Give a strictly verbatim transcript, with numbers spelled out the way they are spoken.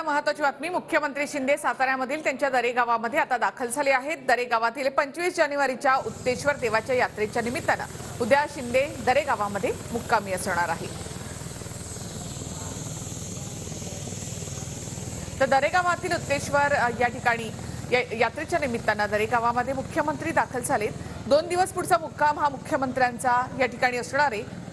महत्त्वाची बातमी, मुख्यमंत्री शिंदे साताऱ्यामधील त्यांच्या दरे गावामध्ये आता दाखल झाले आहेत। दरे गावातील पंचवीस जानेवारीच्या उत्तेश्वर देवाच्या यात्रेच्या निमित्तानं उद्या शिंदे दरे गावामध्ये मुक्कामी असणार आहे। तर दरे गावातील उत्तेश्वर या ठिकाणी यात्रेच्या निमित्तानं दरे गावामध्ये मुख्यमंत्री दाखल झालेत। दोन दिवस पुढचा मुक्काम हा मुख्यमंत्र्यांचा या ठिकाणी असणार आहे।